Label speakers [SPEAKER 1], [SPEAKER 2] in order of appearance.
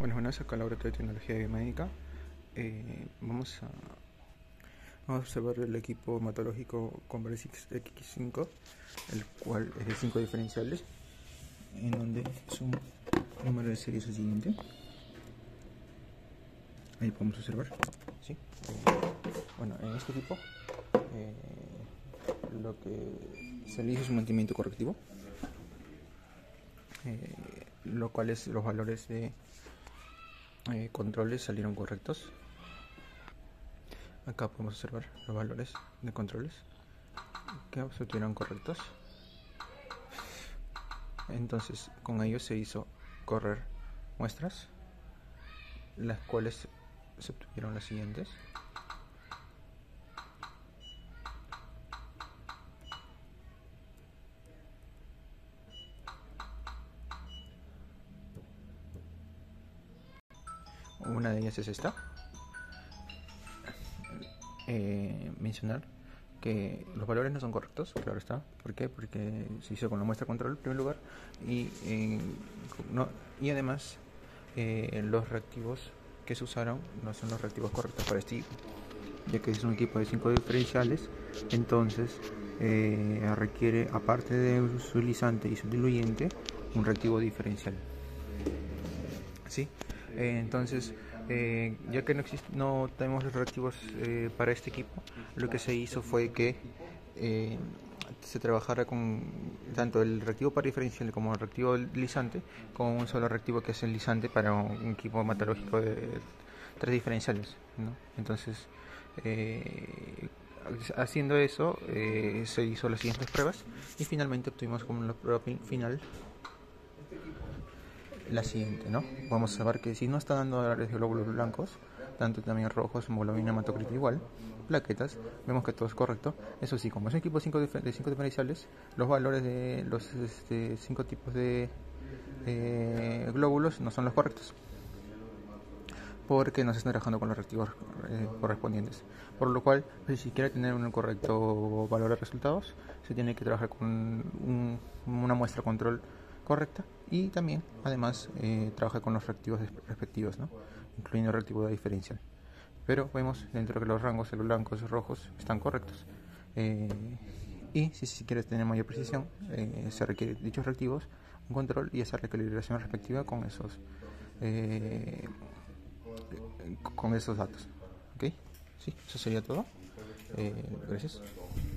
[SPEAKER 1] Buenas, acá Laboratorio de Tecnología Biomédica. Vamos a observar el equipo hematológico Conversix X5, el cual es de 5 diferenciales, en donde su número de serie es el siguiente. Ahí podemos observar. ¿Sí? En este equipo lo que se elige es un mantenimiento correctivo, lo cual es los valores de controles salieron correctos. Acá podemos observar los valores de controles que obtuvieron correctos. Entonces con ellos se hizo correr muestras, las cuales se obtuvieron las siguientes. Una de ellas es esta. Mencionar que los valores no son correctos, claro está. ¿Por qué? Porque se hizo con la muestra control en primer lugar y además los reactivos que se usaron no son los reactivos correctos para este equipo, ya que es un equipo de 5 diferenciales. Entonces requiere, aparte de su lisante y su diluyente, un reactivo diferencial. ¿Sí? Entonces, ya que no tenemos los reactivos para este equipo, lo que se hizo fue que se trabajara con tanto el reactivo para diferencial como el reactivo lisante, con un solo reactivo que es el lisante para un equipo hematológico de 3 diferenciales, ¿no? Entonces, haciendo eso, se hizo las siguientes pruebas y finalmente obtuvimos como la prueba final la siguiente, ¿no? Vamos a ver que si no está dando valores de glóbulos blancos, tanto también rojos, hemoglobina, hematocrito igual, plaquetas, vemos que todo es correcto. Eso sí, como es un equipo de 5 diferenciales, los valores de los 5 tipos de glóbulos no son los correctos, porque no se están trabajando con los reactivos correspondientes. Por lo cual, si quiere tener un correcto valor de resultados, se tiene que trabajar con una muestra control correcta y también, además, trabajar con los reactivos respectivos, ¿no? Incluyendo el reactivo de diferencial. Pero vemos dentro de los rangos de los blancos y rojos están correctos. Y si quieres tener mayor precisión, se requiere dichos reactivos, un control y esa recalibración respectiva con esos datos. ¿Ok? Sí, eso sería todo. Gracias.